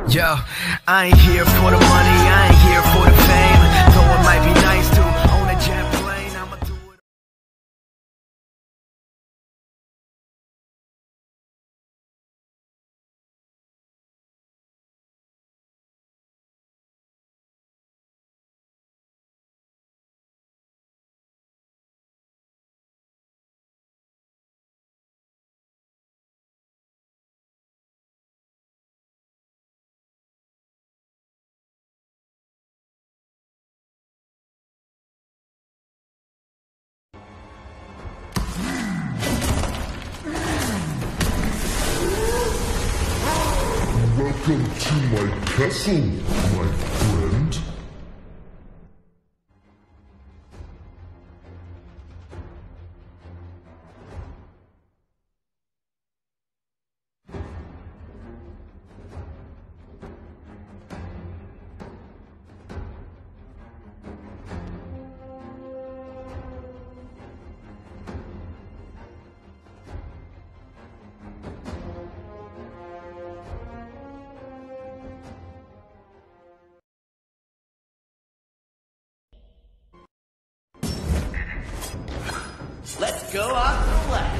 Yo, I ain't here for the money, I ain't here for the fame. Though it might be nice to own a jet plane, I'ma do it. Welcome to my castle, my friend. Let's go off the left.